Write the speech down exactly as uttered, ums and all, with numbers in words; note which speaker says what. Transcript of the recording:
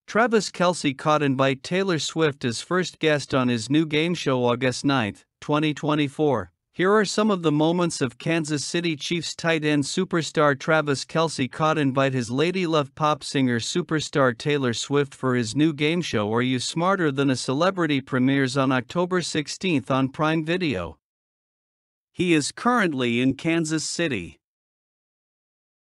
Speaker 1: Travis Kelce caught invite Taylor Swift as first guest on his new game show August ninth, twenty twenty-four. Here are some of the moments of Kansas City Chiefs tight end superstar Travis Kelce caught invite his ladylove pop singer superstar Taylor Swift for his new game show Are You Smarter Than a Celebrity premieres on October sixteenth on Prime Video. He is currently in Kansas City.